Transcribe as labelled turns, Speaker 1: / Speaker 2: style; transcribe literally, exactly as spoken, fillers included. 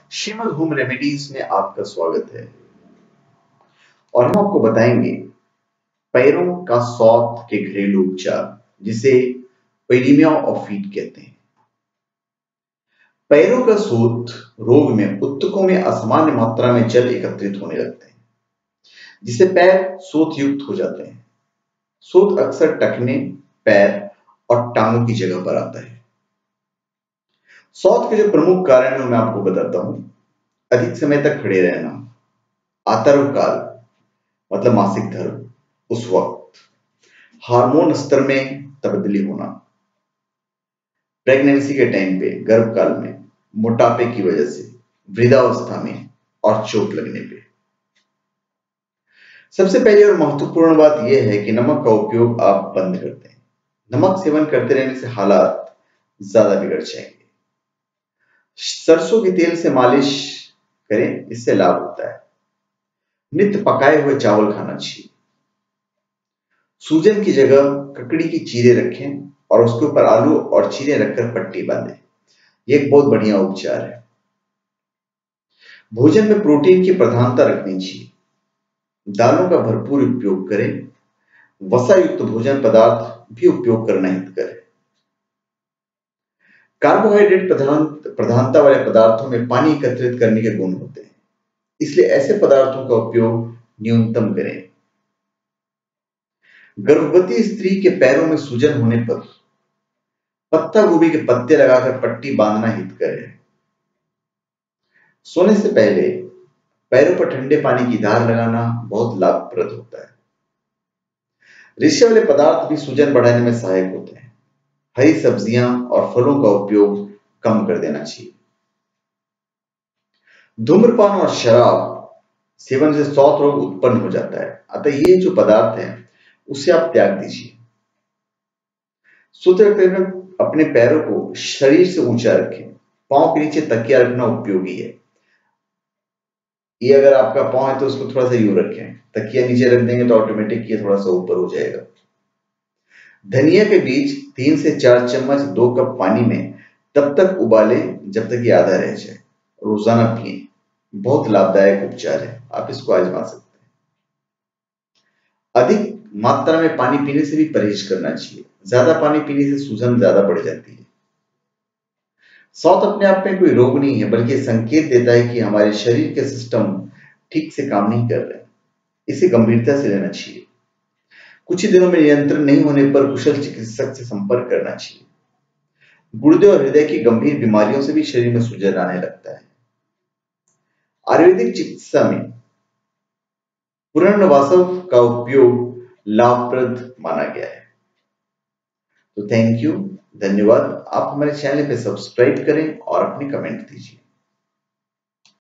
Speaker 1: Shrimad home remedies में आपका स्वागत है और हम आपको बताएंगे पैरों का शौथ के घरेलू उपचार जिसे पेरिमिया ऑफ फीट कहते हैं। पैरों का शोथ रोग में उत्तकों में असामान्य मात्रा में जल एकत्रित होने लगते हैं जिससे पैर शोथ युक्त हो जाते हैं। शोथ अक्सर टखने, पैर और टांगों की जगह पर आता है। शौथ के जो प्रमुख कारण है मैं आपको बताता हूं। अधिक समय तक खड़े रहना, आतर्व काल मतलब मासिक धर्म, उस वक्त हार्मोन स्तर में तब्दीली होना, प्रेगनेंसी के टाइम पे, गर्भकाल में, मोटापे की वजह से, वृद्धावस्था में और चोट लगने पे। सबसे पहले और महत्वपूर्ण बात यह है कि नमक का उपयोग आप बंद कर दें। नमक सेवन करते रहने से हालात ज्यादा बिगड़ जाएंगे। सरसों के तेल से मालिश करें, इससे लाभ होता है। नित्य पकाए हुए चावल खाना चाहिए। सूजन की जगह ककड़ी की चीरे रखें और उसके ऊपर आलू और चीरे रखकर पट्टी बांधें। यह एक बहुत बढ़िया उपचार है। भोजन में प्रोटीन की प्रधानता रखनी चाहिए। दालों का भरपूर उपयोग करें। वसा युक्त भोजन पदार्थ भी उपयोग करना हितकर है। कार्बोहाइड्रेट प्रधान प्रधानता वाले पदार्थों में पानी एकत्रित करने के गुण होते हैं, इसलिए ऐसे पदार्थों का उपयोग न्यूनतम करें। गर्भवती स्त्री के पैरों में सूजन होने पर पत्ता गोभी के पत्ते लगाकर पट्टी बांधना हितकर है। सोने से पहले पैरों पर ठंडे पानी की धार लगाना बहुत लाभप्रद होता है। रेशे वाले पदार्थ भी सूजन बढ़ाने में सहायक होते हैं। हरी सब्जियां और फलों का उपयोग कम कर देना चाहिए। धूम्रपान और शराब सेवन से शौथ रोग उत्पन्न हो जाता है, अतः ये जो पदार्थ है उसे आप त्याग दीजिए। सोते रखते हुए अपने पैरों को शरीर से ऊंचा रखें। पांव के नीचे तकिया रखना उपयोगी है। ये अगर आपका पांव है तो उसको थोड़ा सा यूं रखें। तकिया नीचे रख देंगे तो ऑटोमेटिक ये थोड़ा सा ऊपर हो जाएगा। धनिया के बीज तीन से चार चम्मच दो कप पानी में तब तक उबालें जब तक ये आधा रह जाए। रोजाना पिएं। बहुत लाभदायक उपचार है, आप इसको आजमा सकते हैं। अधिक मात्रा में पानी पीने से भी परहेज करना चाहिए। ज्यादा पानी पीने से सूजन ज्यादा बढ़ जाती है। शौथ अपने आप में कोई रोग नहीं है, बल्कि संकेत देता है कि हमारे शरीर के सिस्टम ठीक से काम नहीं कर रहे। इसे गंभीरता से लेना चाहिए। कुछ ही दिनों में नियंत्रण नहीं होने पर कुशल चिकित्सक से संपर्क करना चाहिए। गुर्दे और हृदय की गंभीर बीमारियों से भी शरीर में सूजन आने लगता है। आयुर्वेदिक चिकित्सा में पुनर्वासव का उपयोग लाभप्रद माना गया है। तो थैंक यू, धन्यवाद। आप हमारे चैनल पे सब्सक्राइब करें और अपने कमेंट दीजिए।